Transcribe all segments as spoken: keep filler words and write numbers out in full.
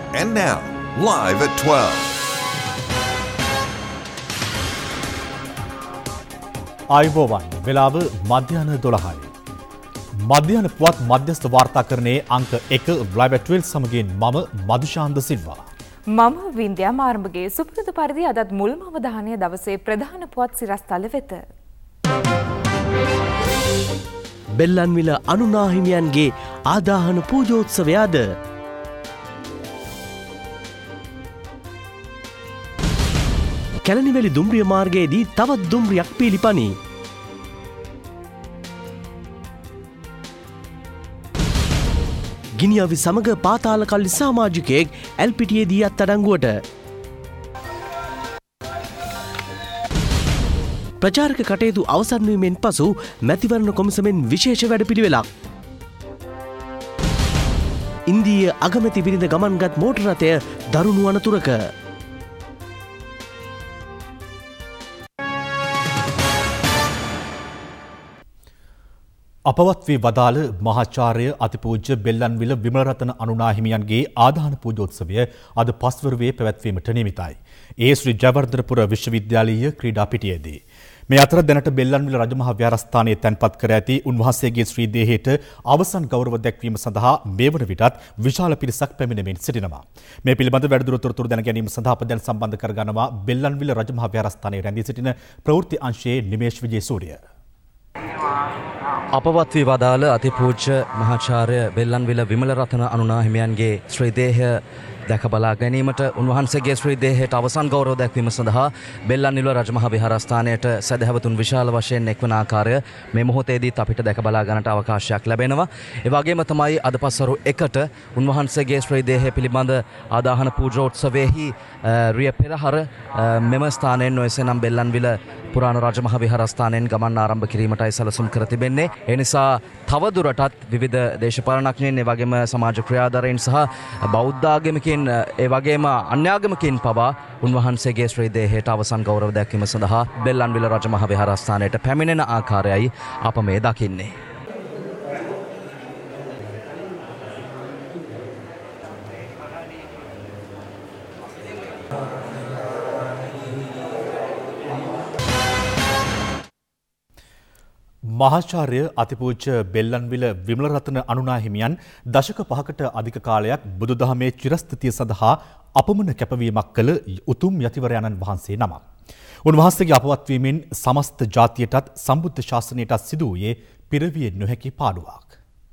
And now, live at twelve. ආයුබෝවන් වෙලාව මධ්‍යහන දොළහයි. මධ්‍යහන පුවත් මධ්‍යස්ථ වාර්තාකරණයේ අංක එක live at twelve සමගින් මම මදුශාන්ත සිල්වා. මම වින්ද්‍යා මාර්මගේ සුපුරුදු පරිදි අදත් මුල්ම අවධානය දවසේ ප්‍රධාන පුවත් සිරස්තල වෙත. බෙල්ලන්විල අනුනාහිමියන්ගේ ආදාහන පූජෝත්සවය අද. කැලණිවැලි දුම්රිය මාර්ගයේදී තවත් දුම්රියක් පිළිපනී. ගිනිඅවි සමග පාතාල කල්ලි සමාජිකයෙක් එල්පිටියේදී අත්අඩංගුවට. ප්‍රචාරක කටයුතු අවසන් වීමෙන් පසු මැතිවරණ කොමිසමෙන් විශේෂ වැඩපිළිවෙලක්. ඉන්දීය අගමැති බිරිඳ ගමන්ගත් මෝටර රථය දරුණු අනතුරක. අපවත් වී වදාළ මහාචාර්ය අතිපූජ්‍ය බෙල්ලන්විල විමලරතන අනුනාහිමියන්ගේ ආදාන පූජෝත්සවය අද පස්වරුවේ පැවැත්වීමට නියමිතයි. ඒ ශ්‍රී ජයවර්ධනපුර විශ්වවිද්‍යාලීය ක්‍රීඩා පිටියේදී. මේ අතර දැනට බෙල්ලන්විල රජමහා විහාරස්ථානයේ තැන්පත් කර ඇති උන්වහන්සේගේ ශ්‍රී දේහයට අවසන් ගෞරව දැක්වීම සඳහා මේ වන විටත් විශාල පිරිසක් පැමිණෙමින් සිටිනවා. මේ පිළිබඳ වැඩිදුර තොරතුරු දැන ගැනීම සඳහා අප දැන් සම්බන්ධ කර ගන්නවා බෙල්ලන්විල රජමහා විහාරස්ථානයේ රැඳී සිටින ප්‍රවෘත්ති අංශයේ නිමේෂ් විජේසූරිය. අපවත් වී වදාළ අතිපූජ්‍ය මහාචාර්ය බෙල්ලන්විල විමලරතන අනුනාහිමියන්ගේ ශ්‍රී දේහය දැක බලා ගැනීමට උන්වහන්සේගේ ශ්‍රී දේහයට අවසන් ගෞරව දැක්වීම සඳහා බෙල්ලන්විල රජමහා විහාරස්ථානයට සදහැවතුන් විශාල වශයෙන් එක්වන ආකාරය මේ මොහොතේදීත් අපිට දැක බලා ගන්නට අවකාශයක් ලැබෙනවා. ඒ වගේම තමයි අද පස්වරු එකට උන්වහන්සේගේ ශ්‍රී දේහය පිළිබඳ ආදාහන පූජෝත්සවයේහි රිය පෙරහර මෙම ස්ථානයෙන් නොයසේනම් බෙල්ලන්විල පුරාණ රජමහා විහාරස්ථානයෙන් ගමන් ආරම්භ කිරීමටයි සැලසුම් කර තිබෙන්නේ. ඒ නිසා තවදුරටත් විවිධ දේශපාලනඥයින් ඒ වගේම සමාජ ක්‍රියාදාරයන් සහ බෞද්ධ ආගමිකයින් ඒ වගේම අන්‍යාගමිකයින් පවා උන්වහන්සේගේ ශ්‍රී දේහයට අවසන් ගෞරව දැක්වීම සඳහා බෙල්ලන්විල රජමහා විහාරස්ථානයට පැමිණෙන ආකාරයයි අප මේ දකින්නේ. මහාචාර්ය අතිපූජ්‍ය බෙල්ලන්විල විමලරතන අනුනාහිමියන් දශක පහකට අධික කාලයක් බුදුදහමේ චිරස්ථිතිය සඳහා අපමණ කැපවීමක් කළ උතුම් යතිවරයාණන් වහන්සේ නමක්. උන්වහන්සේගේ අපවත් වීමෙන් සමස්ත ජාතියටත් සම්බුද්ධ ශාසනයටත් සිදු වූයේ පිරවිය නොහැකි පාඩුවක්.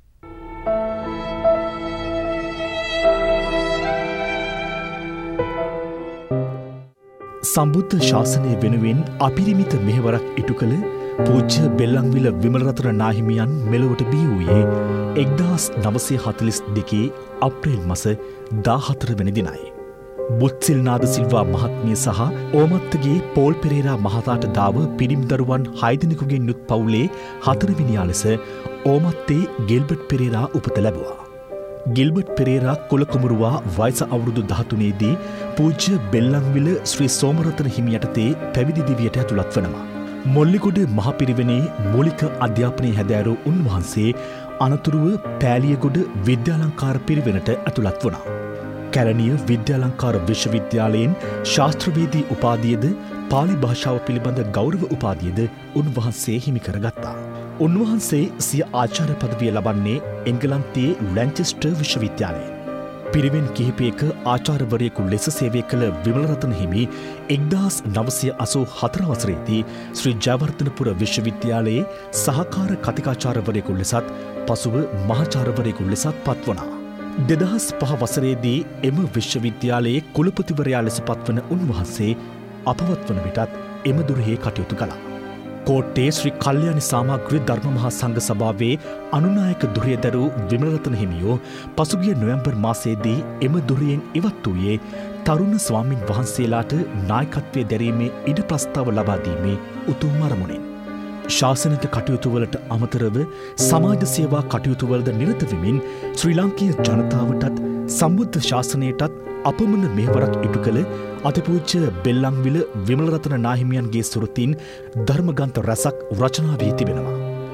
සම්බුද්ධ ශාසනය වෙනුවෙන් අපිරිමිත මෙහෙවරක් ඉටු කළ පූජ්‍ය බෙල්ලන්විල විමලරතන නාහිමියන් මෙලොවට බිහි වූයේ එක්දාස් නවසිය හතළිස් දෙකේ අප්‍රේල් මස දාහතර වෙනි දිනයි. බුත්සිල්නාද සිල්වා මහත්මිය සහ ඕමත්තගේ පෝල් පෙරේරා මහතාට දාව පිරිම් දරුවන් හය දෙනෙකුගෙන් යුත් පවුලේ හතරවෙනියා ලෙස ඕමත්තේ ගෙල්බර්ට් පෙරේරා උපත ලැබුවා. ගිල්බර්ට් පෙරේරා කොළකුමරුවා වයස අවුරුදු දහතුනේදී පූජ්‍ය බෙල්ලන්විල ශ්‍රී සෝමරතන හිමි යටතේ පැවිදි දිවියට ඇතුළත් වනවා. මොල්ලිගොඩ මහපිරිවෙනේ මූලික අධ්‍යාපනය හැදෑරූ උන්වහන්සේ අනතුරුව පෑලියගොඩ විද්‍යාලංකාර පිරිවෙනට ඇතුළත් වුණා. කැලණිය විද්‍යාලංකාර විශ්වවිද්‍යාලයෙන් ශාස්ත්‍රවේදී උපාධියද පාලි භාෂාව පිළිබඳ ගෞරව උපාධියද උන්වහන්සේ හිමිකරගත්තා. උන්වහන්සේ සිය ආචාර්ය පදවිය ලබන්නේ එංගලන්තයේ ලැන්චෙස්ටර් විශ්වවිද්‍යාලයෙන්. පිරිවෙන් කිහිපයක ආචාර්යවරයෙකු ලෙස සේවය කළ විමලරතන හිමි එක්දාස් නවසිය අසූ හතර වසරේදී ශ්‍රී ජයවර්ධනපුර විශ්වවිද්‍යාලයේ සහකාර කතිකාචාර්යවරයෙකු ලෙසත් පසුව මහාචාර්යවරයෙකු ලෙසත් පත්වනා. දෙදහස් පහ වසරේදී එම විශ්වවිද්‍යාලයේ කුලපතිවරයා ලෙස පත්වන උන්වහන්සේ අපවත් වන විටත් එම දුරෙහි කටයුතු කළා. කෝට්ටේ ශ්‍රී කල්යාණි සාමග්‍රී ධර්ම මහා සංඝ සභාවේ අනුනායක දුරිය දැරූ විමලරතන හිමියෝ පසුගිය නොවැම්බර් මාසයේදී එම දුරියෙන් ඉවත් වූයේ තරුණ ස්වාමින් වහන්සේලාට නායකත්වය දැරීමේ ඉඩ ප්‍රස්තාව ලබා දීමේ උතුම් අරමුණෙන්. ශාසනික කටයුතුවලට අමතරව සමාජ සේවා කටයුතුවලද නිරත වෙමින් ශ්‍රී ලාංකීය ජනතාවටත් සම්බුද්ධ ශාසනයටත් අපමණ මෙහෙවරක් ඉටු කළ අතිපූජ්‍ය බෙල්ලන්විල විමලරතන නාහිමියන්ගේ සුරතින් ධර්මග්‍රන්ථ රැසක් රචනා වී තිබෙනවා.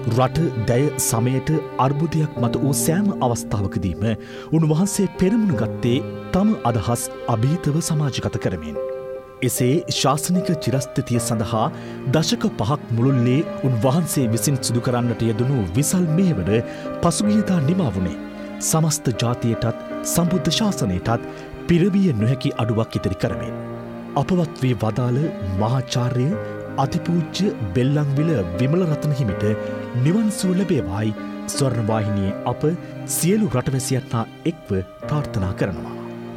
රට දැය සමයට අර්බුදයක් මත වූ සෑම අවස්ථාවකදීම උන්වහන්සේ පෙරමුණ ගත්තේ තම අදහස් අභීතව සමාජගත කරමින්. එසේ ශාසනික චිරස්ථිතිය සඳහා දශක පහක් මුළුල්ලේ උන්වහන්සේ විසින් සිදු කරන්නට යෙදුණු විසල් මෙහෙවර පසුගියදා නිමා වුණේ සමස්ත ජාතියටත් සම්බුද්ධ ශාසනයටත් පිරවිය නොහැකි අඩුවක් ඉතිරි කරමින්. අපවත් වී වදාළ මහාචාර්ය අතිපූජ්‍ය බෙල්ලන්විල විමලරතන හිමිට නිවන් සුව ලැබේවායි ස්වර්ණවාහිනියේ අප සියලු රටවැසියන්ලා එක්ව ප්‍රාර්ථනා කරනවා.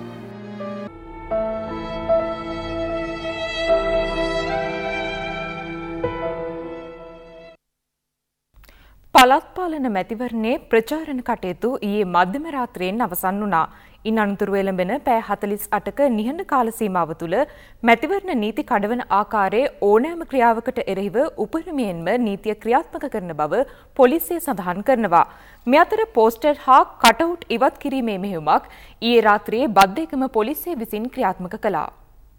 පළාත් පාලන මැතිවරණයේ ප්‍රචාරණ කටයුතු ඊයේ මධ්‍යම රාත්‍රියෙන් අවසන් වුණා. ඉන් අනතුරුව එළඹෙන පැය හතළිස් අටක නිහඬ කාල සීමාව තුළ මැතිවරණ නීති කඩවන ආකාරයේ ඕනෑම ක්‍රියාවකට එරෙහිව උපරිමයෙන්ම නීතිය ක්‍රියාත්මක කරන බව පොලිසිය සඳහන් කරනවා. මේ අතර පෝස්ටර් හා කටවුට් ඉවත් කිරීමේ මෙහෙයුමක් ඊයේ රාත්‍රියේ බද්දේකම පොලිසිය විසින් ක්‍රියාත්මක කළා.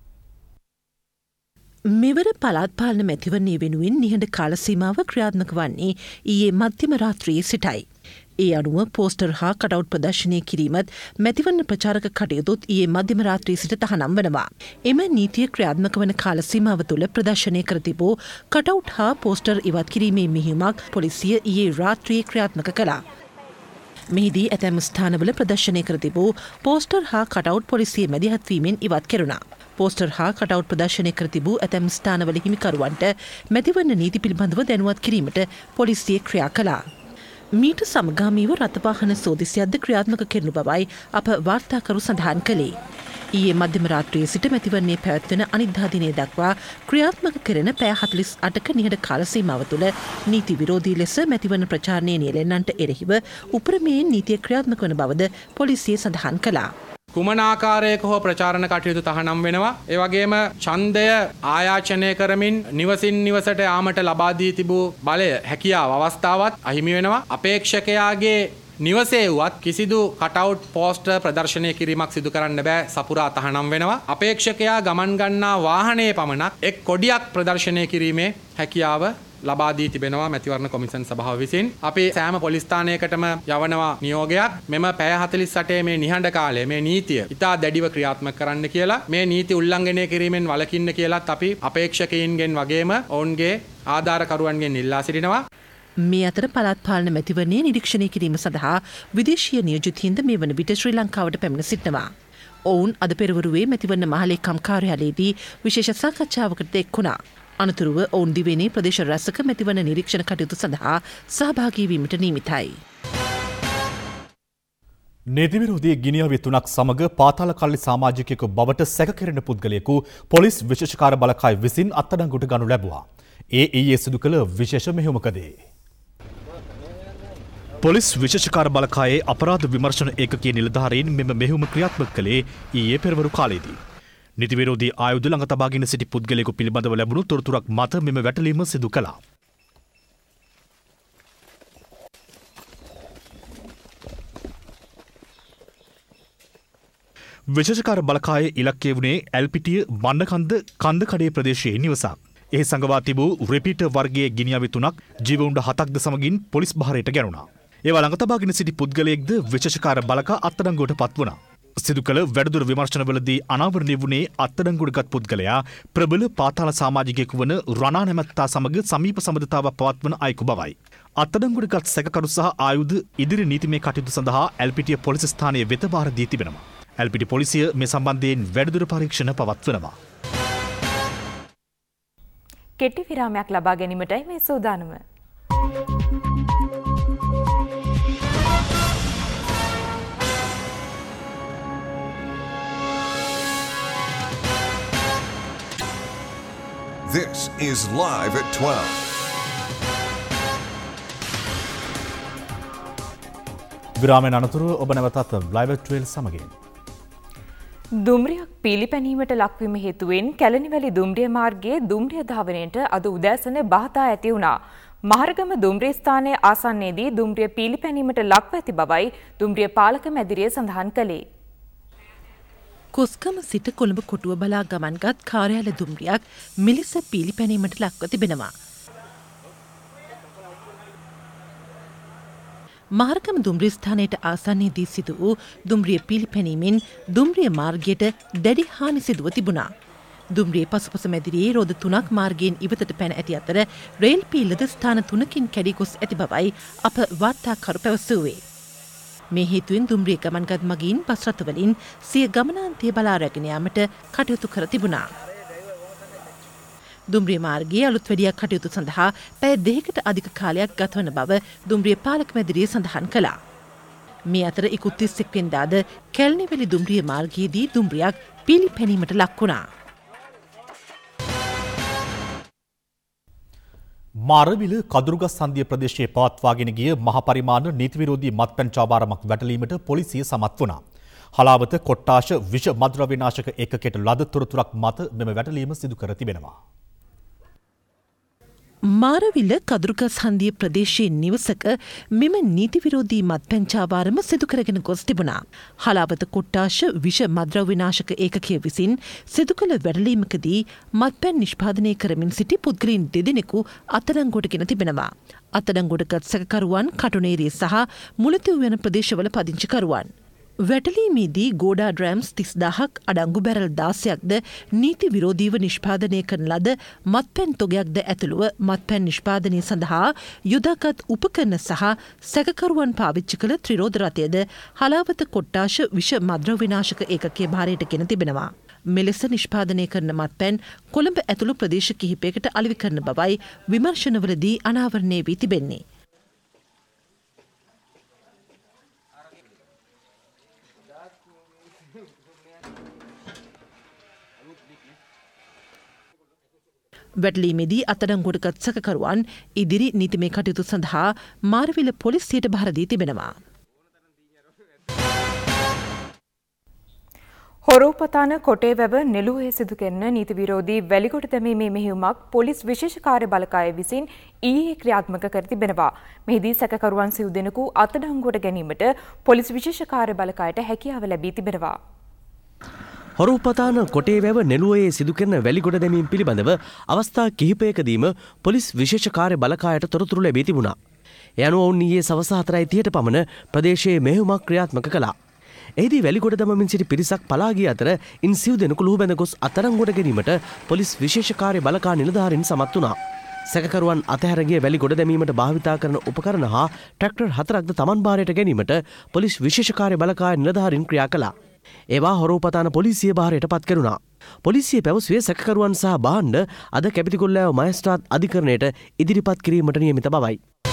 මෙවර පළාත් පාලන මැතිවරණය වෙනුවෙන් නිහඬ කාල සීමාව ක්‍රියාත්මක වන්නේ ඊයේ මධ්‍යම රාත්‍රියේ සිටයි. ඒ අනුව පෝස්ටර් හා කටවුට් ප්‍රදර්ශනය කිරීමත් මැතිවරණ ප්‍රචාරක කටයුතුත් ඊයේ මධ්‍යම රාත්‍රියේ සිට තහනම් වනවා. එම නීතිය ක්‍රියාත්මක වන කාල සීමාව තුළ ප්‍රදර්ශනය කර තිබූ කටවුට් හා පෝස්ටර් ඉවත් කිරීමේ මෙහෙයුමක් පොලිසිය ඊයේ රාත්‍රියේ ක්‍රියාත්මක කළා. මෙහිදී ඇතැම් ස්ථානවල ප්‍රදර්ශනය කර තිබූ පෝස්ටර් හා කටවුට් පොලිසිය මැදිහත්වීමෙන් ඉවත් කෙරුණා. පෝස්ටර් හා කටවුට් ප්‍රදර්ශනය කර තිබූ ඇතැම් ස්ථානවල හිමිකරුවන්ට මැතිවරණ නීති පිළිබඳව දැනුවත් කිරීමට පොලිසිය ක්‍රියා කළා. මීට සමගාමීව රථවාහන සෝදිසියක්ද ක්‍රියාත්මක කරනු බවයි අප වාර්තාකරු සඳහන් කළේ. ඊයේ මධ්‍යම රාත්‍රියේ සිට මැතිවරණයේ පැවැත්වෙන අනිද්දා දිනය දක්වා ක්‍රියාත්මක කරන පැය හතළිස් අටක නිහඬ කාල සීමාව තුළ නීති විරෝධී ලෙස මැතිවරණ ප්‍රචාරණයේ නියැලෙන්නන්ට එරෙහිව උපරිමයෙන් නීතිය ක්‍රියාත්මක වන බවද පොලිසිය සඳහන් කළා. කුමන ආකාරයක හෝ ප්‍රචාරණ කටයුතු තහනම් වෙනවා. ඒ වගේම ඡන්දය ආයාචනය කරමින් නිවසින් නිවසට යාමට ලබා දී තිබූ බලය හැකියාව අවස්ථාවත් අහිමි වෙනවා. අපේක්ෂකයාගේ නිවසේ වුවත් කිසිදු කටවුට් පෝස්ටර් ප්‍රදර්ශනය කිරීමක් සිදු කරන්න බෑ සපුරා තහනම් වෙනවා. අපේක්ෂකයා ගමන් ගන්නා වාහනයේ පමණක් එක් කොඩියක් ප්‍රදර්ශනය කිරීමේ හැකියාව ලබා දී තිබෙනවා මැතිවරණ කොමිෂන් සභාව විසින්. අපි සෑම පොලිස් ස්ථානයකටම යවනවා නියෝගයක් මෙම පැය හතළිස් අටේ මේ නිහඬ කාලය මේ නීතිය ඉතා දැඩිව ක්‍රියාත්මක කරන්න කියලා. මේ නීති උල්ලංඝනය කිරීමෙන් වළකින්න කියලාත් අපි අපේක්ෂකයින්ගෙන් වගේම ඔවුන්ගේ ආධාරකරුවන්ගෙන් ඉල්ලා සිටිනවා. මේ අතර පළාත් පාලන මැතිවරණය නිරීක්ෂණය කිරීම සඳහා විදේශීය නියෝජිතයින්ද මේ වන විට ශ්‍රී ලංකාවට පැමිණ සිටිනවා. ඔවුන් අද පෙරවරුවේ මැතිවරණ මහලේකම් කාර්යාලයේදී විශේෂ සාකච්ඡාවකට එක් වුණා. අනතුරුව ඔවුන් දිවයිනේ ප්‍රදේශ රැසක මැතිවරණ නිරීක්ෂණ කටයුතු සඳහා සහභාගී වීමට නියමිතයි. නීති විරෝධී ගිනියවි තුනක් සමග පාතාල කල්ලි සමාජිකයෙකු බවට සැකකෙරෙන පුද්ගලයෙකු පොලිස් විශේෂකාර බලකාය විසින් අත්අඩංගුවට ගනු ලැබුවා. ඒ ඊයේ සිදු කළ විශේෂ මෙහෙයුමකදී පොලිස් විශේෂකාර බලකායේ අපරාධ විමර්ශන ඒකකයේ නිලධාරීන් මෙම මෙහෙයුම ක්‍රියාත්මක කළේ ඊයේ පෙරවරු කාලයේදී. නීති විරෝධී ආයුධ ළඟ තබාගෙන සිටි පුද්ගලයෙකු පිළිබඳව ලැබුණු තොරතුරක් මත මෙම වැටලීම සිදු කළා. විශේෂකාර බලකායේ ඉලක්කය වුණේ ඇල්පිටිය මන්නකන්ද කන්දකඩේ ප්‍රදේශයේ නිවසක්. එහි සංගවා තිබූ රිපීටර් වර්ගයේ ගිනියවි තුනක් ජීවුන්ඩ හතක්ද සමගින් පොලිස් භාරයට ගැනුණා. ඒවා ළඟ තබාගෙන සිටි පුද්ගලයෙක්ද විශේෂකාර බලකා අත්අඩංගුවට පත් වුණා. සිදු කළ වැඩදුර විමර්ශනවලදී අනාවරණය වුණේ අත්අඩංගුවටගත් පුද්ගලයා ප්‍රබල පාතාල සමාජිකයෙකු වන රණා නැමැත්තා සමග සමීප සම්බන්ධතාවක් පවත්වන අයෙකු බවයි. අත්අඩංගුවටගත් සැකකරු සහ ආයුධ ඉදිරි නීතිමය කටයුතු සඳහා ඇල්පිටිය පොලිස් ස්ථානයේ වෙත බාර දී තිබෙනවා. ඇල්පිටි පොලිසිය මේ සම්බන්ධයෙන් වැඩදුර පරීක්ෂණ පවත්වනවා. කෙටි විරාමයක් ලබා ගැනීමටයි මේ සූදානම. This is Live at twelve. විරාමයෙන් අනතුරුව ඔබ නැවතත් Live at twelve සමගින්. දුම්රියක් පීලිපැනීමට ලක්වීම හේතුවෙන් කැලණිවැලි දුම්රිය මාර්ගයේ දුම්රිය ධාවනයට අද උදෑසන බහතා ඇති වුණා. මහරගම දුම්රිය ස්ථානයේ ආසන්නයේදී දුම්රිය පීලිපැනීමට ලක්ව ඇති බවයි දුම්රිය පාලක මැදිරිය සඳහන් කළේ. කොස්ගම සිට කොළඹ කොටුව බලා ගමන්ගත් කාර්යාල දුම්රියක් මිලිස පීලිපැනීමට ලක්ව තිබෙනවා. මහරගම දුම්රිය ස්ථානයට ආසන්නයේදී සිදු වූ දුම්රිය පිළිපැනීමෙන් දුම්රිය මාර්ගයට දැඩි හානි සිදුව තිබුණා. දුම්රිය පසුපස මැදිරියේ රෝද තුනක් මාර්ගයෙන් ඉවතට පැන ඇති අතර රේල් පීල්ලද ස්ථාන තුනකින් කැඩී ගොස් ඇති බවයි අප වාර්තාකරු පැවසුවේ. මේ හේතුවෙන් දුම්රිය ගමන්ගත් මගීන් බස් රථවලින් සිය ගමනාන්තය බලා රැගෙන යාමට කටයුතු කර තිබුණා. දුම්රිය මාර්ගයේ අලුත් වැඩියක් කටයුතු සඳහා පැය දෙකකට අධික කාලයක් ගතවන බව දුම්රිය පාලක මැදිරිය සඳහන් කළා. මේ අතර ඉකුත් තිස්සෙක් වෙනිදාද කැලණිවැලි දුම්රිය මාර්ගයේදී දුම්රියක් පිළිපැනීමට ලක් වුණා. මාරවිල කදුරුගස් හන්දිය ප්‍රදේශයේ පවත්වාගෙන ගිය මහ පරිමාණ නීති විරෝධී මත්පැන් චාබාරමක් වැටලීමට පොලිසිය සමත් වුණා. හලාවත කොට්ටාශ විෂ මද්‍රව්‍ය නාශක ඒකකයට ලද තොරතුරක් මත මෙම වැටලීම සිදු කර තිබෙනවා. මාරවිල කදුරුගස් හන්දිය ප්‍රදේශයේ නිවසක මෙම නීති විරෝධී මත්පැන් චාබාරම සිදු කරගෙන ගොස් තිබුණා. හලාවත කොට්ටාශ විෂ මද්‍රව්‍ය නාශක ඒකකය විසින් සිදු කළ වැටලීමකදී මත්පැන් නිෂ්පාදනය කරමින් සිටි පුද්ගලයන් දෙදෙනෙකු අත්අඩංගුවට ගෙන තිබෙනවා. අත්අඩංගුවටගත් සැකකරුවන් කටුනේරිය සහ මුලතිව් යන ප්‍රදේශවල පදිංචිකරුවන්. වැටලීමේදී ගෝඩා ඩ්‍රෑම්ස් තිස්දාහක් අඩංගු බැරල් දාසයක්ද නීති විරෝධීව නිෂ්පාදනය කරන ලද මත්පැන් තොගයක්ද ඇතුළුව මත්පැන් නිෂ්පාදනය සඳහා යොදාගත් උපකරණ සහ සැකකරුවන් පාවිච්චි කළ ත්‍රිරෝධ රථයද හලාවත කොට්ටාශ විෂ මද්‍රව්‍ය නාශක ඒකකයේ භාරයට ගෙන තිබෙනවා. මෙලෙස නිෂ්පාදනය කරන මත්පැන් කොළඹ ඇතුළු ප්‍රදේශ කිහිපයකට අලෙවි කරන බවයි විමර්ශනවලදී අනාවරණය වී තිබෙන්නේ. වැටලීමේදී අත්අඩංගුවටගත් සැකකරුවන් ඉදිරි නීතිමය කටයුතු සඳහා මාරවිල පොලිසියට බහර දී තිබෙනවා. හොරෝපතාන කොටේවැව නෙළුවේ සිදු කෙරෙන නීති විරෝධී වැලිගොඩ දැමීමේ මෙහෙයුමක් පොලිස් විශේෂ කාර්ය බලකාය විසින් ඊයේ ක්‍රියාත්මක කර තිබෙනවා. මෙහිදී සැකකරුවන් සිව් දෙනෙකු අත්අඩංගුවට ගැනීමට පොලිස් විශේෂ කාර්ය බලකායට හැකියාව ලැබී තිබෙනවා. හොරුපතාන කොටේ වැව නෙළුවේ සිදු කරන වැලිගොඩ දැමීම පිළිබඳව අවස්ථා කිහිපයකදීම පොලිස් විශේෂ කාර්ය බලකායට තොරතුරු ලැබී තිබුණා. ඒ අනුව ඔවුන් ඊයේ සවස හතරයි තිහට පමණ ප්‍රදේශයේ මෙහෙයුමක් ක්‍රියාත්මක කළා. එහිදී වැලිගොඩ දමමින් සිටි පිරිසක් පලා ගිය අතර ඉන් සිව් දෙනෙකු ලුහුබැඳ ගොස් අත්අඩංගුවට ගැනීමට පොලිස් විශේෂ කාර්ය බලකා නිලධාරීන් සමත් වුණා. සැකකරුවන් අතහැර ගිය වැලිගොඩ දැමීමට භාවිතා කරන උපකරණ හා ට්‍රැක්ටර් හතරක්ද තමන් භාරයට ගැනීමට පොලිස් විශේෂ කාර්ය බලකාය නිලධාරීන් ක්‍රියා කළා. ඒවා හොරෝපතාන පොලිසිය භාරයට පත් කෙරුණා. පොලිසිය පැවසුවේ සැකකරුවන් සහ භාණ්ඩ අද කැපිතිගොල්ලෑව මහේස්ත්‍රාත් අධිකරණයට ඉදිරිපත් කිරීමට නියමිත බවයි.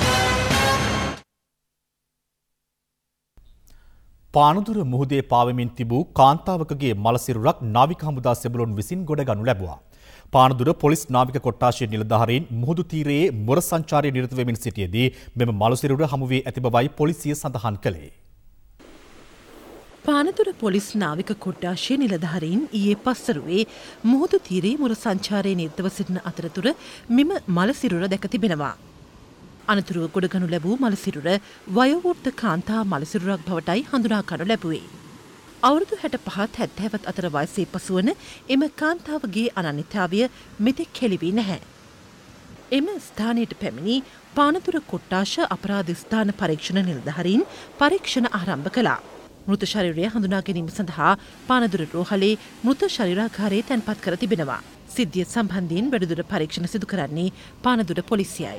පානදුර මුහුදේ පාවෙමින් තිබූ කාන්තාවකගේ මලසිරුරක් නාවික හමුදා සෙබළුන් විසින් ගොඩගනු ලැබුවා. පානදුර පොලිස් නාවික කොට්ටාශයේ නිලධාරීන් මුහුදු තීරයේ මොර සංචාරයේ නිරත වෙමින් සිටියේදී මෙම මලසිරුර හමු වී ඇති බවයි පොලිසිය සඳහන් කළේ. පානදුර පොලිස් නාවික කොට්ටාශයේ නිලධාරීන් ඊයේ පස්වරුවේ මුහුදු තීරයේ මුර සංචාරයේ නිරතව සිටින අතරතුර මෙම මලසිරුර දැක තිබෙනවා. අනතුරුව ගොඩගනු ලැබූ මලසිරුර වයෝවෘද්ධ කාන්තා මලසිරුරක් බවටයි හඳුනා ගනු ලැබුවේ. අවුරුදු හැට පහත් හැත්තෑවත් අතර වයසේ පසුවන එම කාන්තාවගේ අනන්‍යතාවය මෙතෙක් හෙළි වී නැහැ. එම ස්ථානයට පැමිණි පානදුර කොට්ටාශ අපරාධ ස්ථාන පරීක්ෂණ නිලධාරීන් පරීක්ෂණ ආරම්භ කළා. මෘත ශරීරය හඳුනා ගැනීම සඳහා පානදුර රෝහලේ මෘත ශරීරාගාරයේ තැන්පත් කර තිබෙනවා. සිද්ධිය සම්බන්ධයෙන් වැඩිදුර පරීක්ෂණ සිදු කරන්නේ පානදුර පොලිසියයි.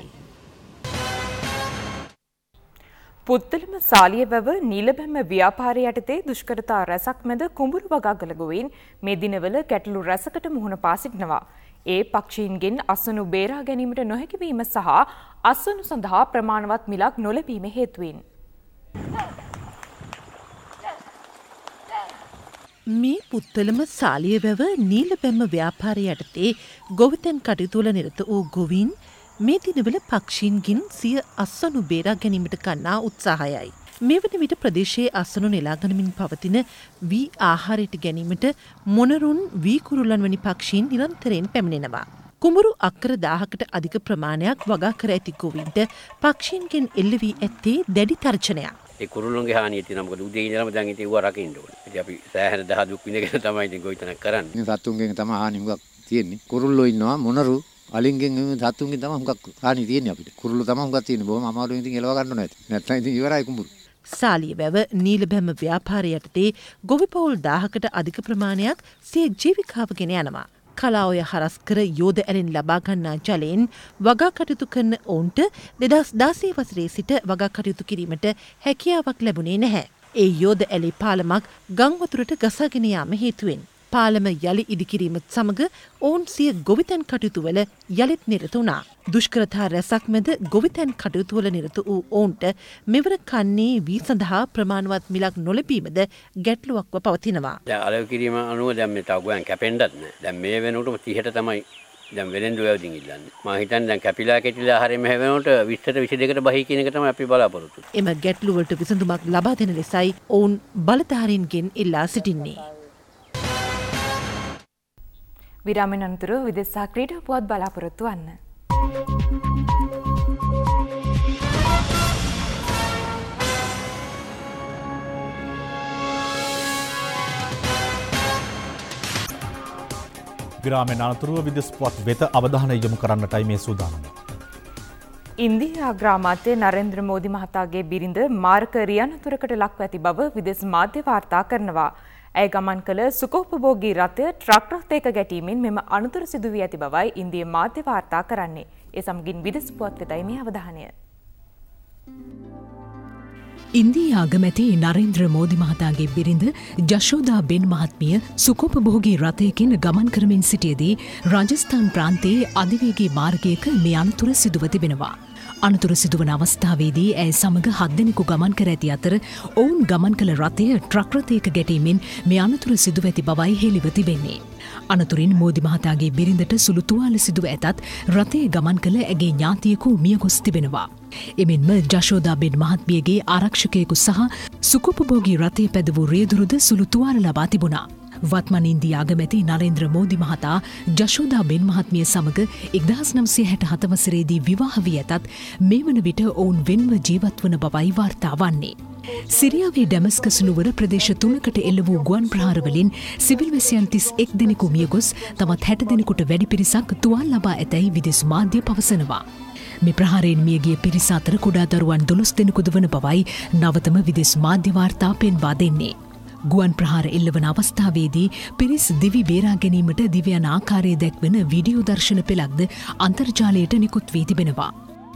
පුත්තලම සාලියවැව නීලබැම්ම ව්‍යාපාරය යටතේ දුෂ්කරතා රැසක් මැද කුඹුරු වගාගල ගොවීන් මේ දිනවල ගැටලු රැසකට මුහුණ පා සිටිනවා. ඒ පක්ෂීන්ගෙන් අස්වනු බේරා ගැනීමට නොහැකි වීම සහ අස්වනු සඳහා ප්‍රමාණවත් මිලක් නොලැබීම හේතුවෙන්. මේ පුත්තලම සාලියවැව නීලබැම්ම ව්‍යාපාරය යටතේ ගොවිතැන් කටයුතුවල නිරත වූ ගොවීන් මේ දිනවල පක්ෂීන්ගෙන් සිය අස්වනු බේරා ගැනීමට ගන්නා උත්සාහයයි. මේ වන විට ප්‍රදේශයේ අස්වනු නෙලා ගනිමින් පවතින වී ආහාරයට ගැනීමට මොනරුන් වී කුරුල්ලන් වැනි පක්ෂීන් නිරන්තරයෙන් පැමිණෙනවා. කුඹුරු අක්කර දාහකට අධික ප්‍රමාණයක් වගා කර ඇති ගොවීන්ට පක්ෂීන්ගෙන් එල්ල වී ඇත්තේ දැඩි තර්ජනයක්. ඒ කුරුල්ලන්ගේ හානිය තියෙනවා. මොකද උදේ ඉඳලම දැන් ඉතින් ඌව රකින්න ඕනේ. ඉතින් අපි සෑහෙන දහ දුක් විඳගෙන තමයි ඉතින් ගොවිතැනක් කරන්නේ. මේ සතුන්ගෙන් තමයි හානි මුගක් තියෙන්නේ. කුරුල්ලෝ ඉන්නවා මොනරු අලින්ගෙන් සතුන්ගෙන් තමයි හුඟක් හානි තියෙන්නේ අපිට. කුරුල්ල තමයි හුඟක් තියෙන්නේ. බොහොම අමාරුවෙන් ඉතින් එලව ගන්න ඕනේ. නැත්නම් ඉතින් ඉවරයි කුඹුරු. සාලියවැව නීලබැම්ම ව්‍යාපාරය යටතේ ගොවිපවුල් දාහකට අධික ප්‍රමාණයක් සිය ජීවිකාව ගෙන යනවා. කලාඔය හරස් කර යෝධ ඇලෙන් ලබා ගන්නා ජලයෙන් වගා කටයුතු කරන ඔවුන්ට දෙදහස් දාසය වසරේ සිට වගා කටයුතු කිරීමට හැකියාවක් ලැබුණේ නැහැ. ඒ යෝධ ඇලේ පාලමක් ගංවතුරට ගසාගෙන යාම හේතුවෙන් පාලම යළි ඉදිකිරීමත් සමග ඔවුන් සිය ගොවිතැන් කටයුතුවල යළිත් නිරත වුණා. දුෂ්කරතා රැසක් මැද ගොවිතැන් කටයුතුවල නිරත වූ ඔවුන්ට මෙවර කන්නේ වී සඳහා ප්‍රමාණවත් මිලක් නොලැබීමද ගැටලුවක්ව පවතිනවා. දැන් අලෙවි කිරීම අනුව දැන් මේ තව ගෝයන් කැපෙන්නත් නැහැ. දැන් මේ වෙනකොට තිහට තමයි දැන් වෙලෙන්දු වැවදින් ඉල්ලන්නේ. මම හිතන්නේ දැන් කැපිලා කෙටිලා හරියම හැවෙනකොට විස්සට විසිදෙකට බහි කියන එක තමයි අපි බලාපොරොත්තු වෙන්නේ. එම ගැටලුවලට විසඳුමක් ලබා දෙන ලෙසයි ඔවුන් බලධාරීන්ගෙන් ඉල්ලා සිටින්නේ. විරාමෙන් අනතුරු විදේශ සහ ක්‍රීඩා පුවත් බලාපොරොත්තු වන්න. විරාමෙන් අනතුරුව විදේශ පුවත් වෙත අවධානය යොමු කරන්නටයි මේ සූදානම. ඉන්දියා අග්‍රාමාත්‍ය නරේන්ද්‍ර මෝදි මහතාගේ බිරිඳ මාර්ක රියනතුරකට ලක්ව ඇති බව විදේශ මාධ්‍ය වාර්තා කරනවා. ඇය ගමන් කළ සුඛෝපභෝගී රථය ට්‍රක් රථයක ගැටීමෙන් මෙම අනතුර සිදු වී ඇති බවයි ඉන්දිය මාධ්‍ය වාර්තා කරන්නේ. ඒ සමගින් විදේශ පුවත් වෙතයි මේ අවධානය. ඉන්දිය අගමැති නරේන්ද්‍ර මෝදි මහතාගේ බිරිඳ ජශෝදා බෙන් මහත්මිය සුඛෝපභෝගී රථයකින් ගමන් කරමින් සිටියේදී රාජස්ථාන් ප්‍රාන්තයේ අධිවේගී මාර්ගයක මේ අනතුර සිදුව තිබෙනවා. අනතුර සිදුවන අවස්ථාවේදී ඇය සමග හත් දෙනෙකු ගමන් කර ඇති අතර ඔවුන් ගමන් කළ රථය ට්‍රක් රථයක ගැටීමෙන් මේ අනතුර සිදුව ඇති බවයි හෙළිව තිබෙන්නේ. අනතුරින් මෝදි මහතාගේ බිරිඳට සුළු තුවාල සිදුව ඇතත් රථයේ ගමන් කළ ඇගේ ඥාතියෙකු මිය ගොස් තිබෙනවා. එමෙන්ම ජශෝදා බෙන් මහත්මියගේ ආරක්ෂකයෙකු සහ සුඛෝපභෝගී රථය පැද වූ රියදුරුද සුළු තුවාල ලබා තිබුණා. වත්මන් ඉන්දිය අගමැති නරේන්ද්‍ර මෝදි මහතා ජශෝදා බෙන් මහත්මිය සමග එක්දහස් නවසිය හැට හත වසරේදී විවාහ වී ඇතත් මේ වන විට ඔවුන් වෙන්ව ජීවත් වන බවයි වාර්තා වන්නේ. සිරියාවේ ඩැමස්කස් නුවර ප්‍රදේශ තුනකට එල්ල වූ ගුවන් ප්‍රහාරවලින් සිවිල් වැසියන් තිස් එක් දෙනෙකු මිය ගොස් තවත් හැට දෙනෙකුට වැඩි පිරිසක් තුවාල ලබා ඇතැයි විදේශ මාධ්‍ය පවසනවා. මේ ප්‍රහාරයෙන් මියගිය පිරිස අතර කුඩා දරුවන් දොළොස් දෙනෙකුද වන බවයි නවතම විදේශ මාධ්‍ය වාර්තා පෙන්වා දෙන්නේ. ගුවන් ප්‍රහාර එල්ලවන අවස්ථාවේදී පිරිස් දිවි බේරා ගැනීමට දිව්‍යන ආකාරය දැක්වන වීඩියෝ දර්ශන පෙළක්ද අන්තර්ජාලයට නිකුත් වී තිබෙනවා.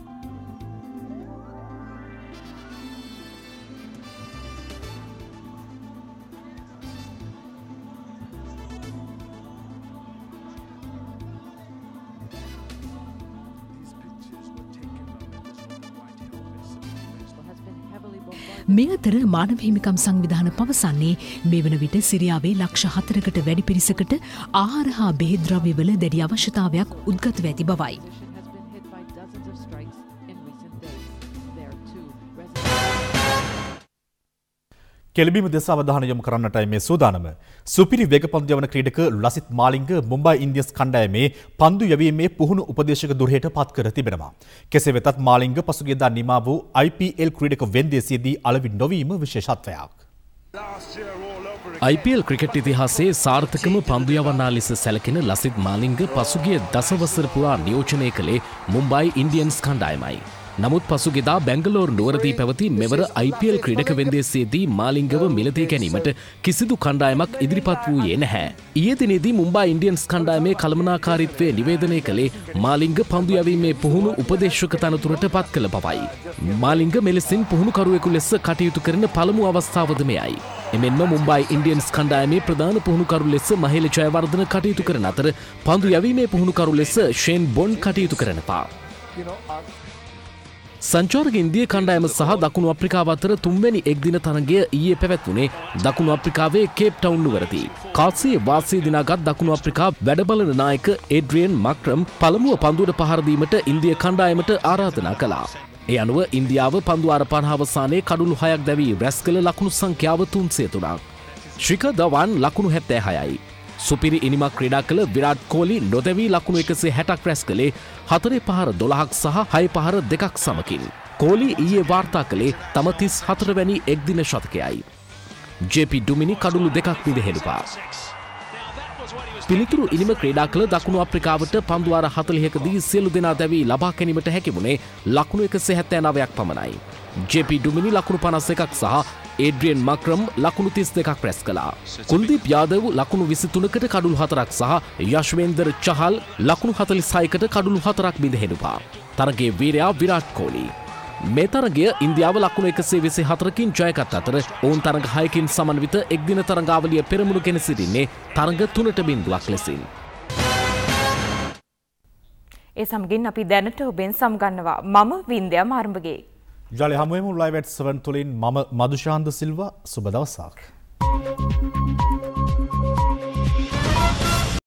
මේ අතර මානව හිමිකම් සංවිධාන පවසන්නේ මේ වන විට සිරියාවේ ලක්ෂ හතරකට වැඩි පිරිසකට ආහාර හා බෙහෙත් ද්‍රව්‍යවල දැඩි අවශ්‍යතාවයක් උද්ගතව ඇති බවයි. කෙළඹීම දෙස අවධානය යොමු කරන්නටයි මේ සූදානම. සුපිරි වේග පන්දු යවන ක්‍රීඩක ලසිත් මාලිංග මුම්බයි ඉන්දියන්ස් කණ්ඩායමේ පන්දු යැවීමේ පුහුණු උපදේශක දුරයට පත් කර තිබෙනවා. කෙසේ වෙතත් මාලිංග පසුගියදා නිමා වූ I P L ක්‍රීඩක වෙන්දේසියේදී අලෙවි නොවීම විශේෂත්වයක්. I P L ක්‍රිකට් ඉතිහාසයේ සාර්ථකම පන්දු යවන්නා ලෙස සැලකෙන ලසිත් මාලිංග පසුගිය දසවසර පුරා නියෝජනය කළේ මුම්බයි ඉන්දියන්ස් කණ්ඩායමයි. නමුත් පසුගියදා බැංගලෝර් නුවරදී පැවති මෙවර I P L ක්‍රීඩක වෙන්දේසියේදී මාලිංගව මිලදී ගැනීමට කිසිදු කණ්ඩායමක් ඉදිරිපත් වූයේ නැහැ. ඊයේ දිනේදී මුම්බයි ඉන්දියන්ස් කණ්ඩායමේ කළමනාකාරීත්වය නිවේදනය කළේ මාලිංග පන්දු යැවීමේ පුහුණු උපදේශක තනතුරට පත් කළ බවයි. මාලිංග මෙලෙසින් පුහුණුකරුවෙකු ලෙස කටයුතු කරන පළමු අවස්ථාවද මෙයයි. එමෙන්ම මුම්බයි ඉන්දියන්ස් කණ්ඩායමේ ප්‍රධාන පුහුණුකරු ලෙස මහේල ජයවර්ධන කටයුතු කරන අතර පන්දු යැවීමේ පුහුණුකරු ලෙස ෂේන් බොන්ඩ් කටයුතු කරනවා. සංචාරක ඉන්දිය කණ්ඩායම සහ දකුණු අප්‍රිකාව අතර තුන්වැනි එක්දින තරගය ඊයේ පැවැත්වුණේ දකුණු අප්‍රිකාවේ කේප් ටවුන් නුවරදී. කාසියේ වාසිය දිනාගත් දකුණු අප්‍රිකා වැඩබලන නායක ඒඩ්‍රියන් මක්‍රම් පළමුව පන්දුවට පහර දීමට ඉන්දිය කණ්ඩායමට ආරාධනා කළා. ඒ අනුව ඉන්දියාව පන්දු ආරපාන අවසානයේ කඩුළු හයක් දැවී රැස් කළ ලකුණු සංඛ්‍යාව තුන්සිය තුනක්. ශ්‍රිකර් ධවන් ලකුණු හැත්තෑ හයයි. සුපිරි ඉනිමක් ක්‍රීඩා කළ විරාට් කෝලි නොදැවී ලකුණු එකසිය හැටක් රැස් කළේ හතරේ පහර දොළහක් සහ හය පහර දෙකක් සමකින්. කෝලි ඊයේ වාර්තා කළේ තම තිස් හතර වැනි එක්දින ශතකයයි. ජේ පී ඩුමිනි කඩුළු දෙකක් විදහෙළුවා. පිළිතුරු ඉනිම ක්‍රීඩා කළ දකුණු අප්‍රිකාවට පන්දුවාර හතළිහකදී සියලු දෙනා දැවී ලබා ගැනීමට හැකි වුණේ ලකුණු එකසිය හැත්තෑ නවයක් පමණයි. ජේ.පී. ඩුමිනි ලකුණු පනස් එකක් සහ ඒඩ්‍රියන් මක්‍රම් ලකුණු තිස් දෙකක් රැස් කළා. කුල්දීප් යාදව් ලකුණු විසි තුනකට කඩුළු හතරක් සහ යශ්වේන්දර් චහල් ලකුණු හතළිස් හයකට කඩුළු හතරක් බිඳ තරගයේ වීරයා විරාට් කෝලි. මේ තරගය ඉන්දියාව ලකුණු එකසිය විසි හතරකින් ජයගත් අතර ඔවුන් තරග හයකින් සමන්විත එක්දින තරගාවලිය පෙරමුණු ගෙන සිටින්නේ තරග තුනට බිඳුවක් ලෙසින්. ඒ සමගින් අපි දැනට ඔබෙන් සමගන්නවා මම වින්ද්‍යා මාර්මගේ. ජලි හමුවෙමු ලයිව් ඇට් සෙවන් තුලින් මම මදුශාන්ත සිල්වා සුබ දවසක්.